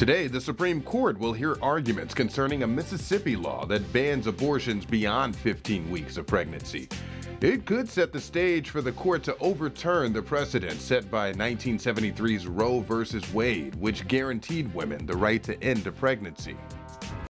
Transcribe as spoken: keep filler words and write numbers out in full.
Today, the Supreme Court will hear arguments concerning a Mississippi law that bans abortions beyond fifteen weeks of pregnancy. It could set the stage for the court to overturn the precedent set by nineteen seventy-three's Roe versus Wade, which guaranteed women the right to end a pregnancy.